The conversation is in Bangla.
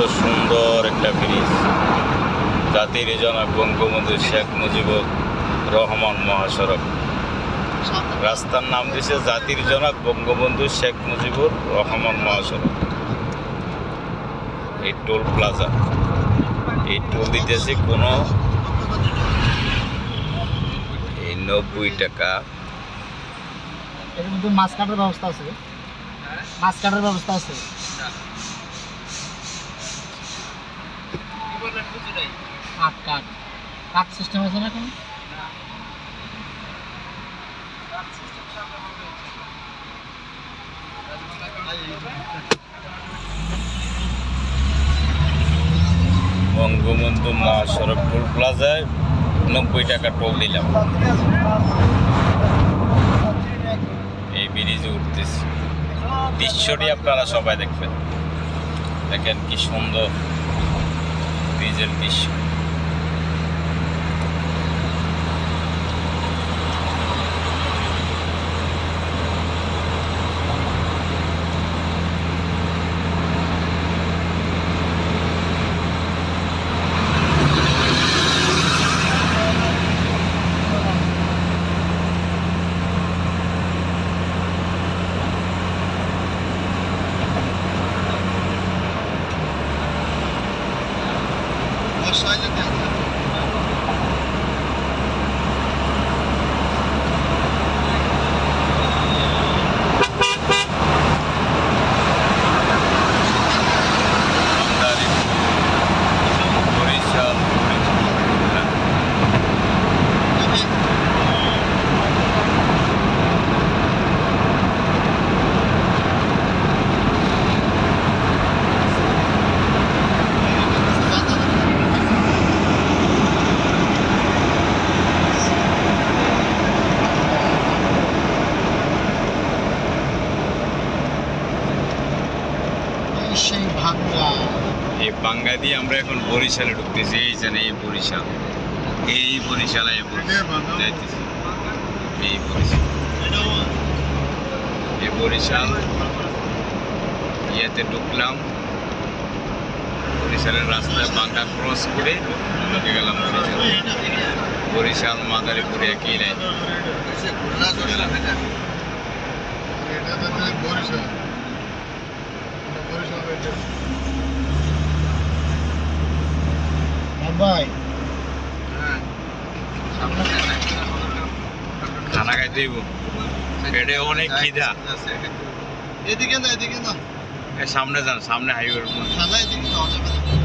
সুন্দর একটা ব্রিজ, জাতির জনক বঙ্গবন্ধু শেখ মুজিবুর রহমান মহাসড়ক। রাস্তার নাম দিয়েছে জাতির জনক বঙ্গবন্ধু শেখ মুজিবুর রহমান মহাসড়ক। এই টোল প্লাজা, এই টোল দিতেছে কোনো 90 টাকা। এর মধ্যে মাছ কাটার ব্যবস্থা আছে, মাছ কাটার ব্যবস্থা আছে। কাট সিস্টেম আছে না এখন? বঙ্গবন্ধু মহাসড়ক টোল প্লাজায় 90 টাকা টোল দিলাম। এই ব্রিজে উঠতেছি, দৃশ্যটি আপনারা সবাই দেখবেন। দেখেন কি সুন্দর ব্রিজের দৃশ্য। এই বাঙ্গা দিয়ে আমরা এখন বরিশালে ঢুকতেছি। এই যে এই বরিশাল, এই বরিশালে যাইতেছি। এই বরিশাল, এই বরিশাল ইয়েতে ঢুকলাম। বরিশালের রাস্তায় বাঙ্গা ক্রস করে ঢুকে গেলাম বরিশাল মাদারীপুরে একই লাইন। খানা খাইতে দিব, পেটে অনেক খিদা। এদিকে না, এদিকে না, সামনে যান, সামনে হাইওয়ে। এদিকে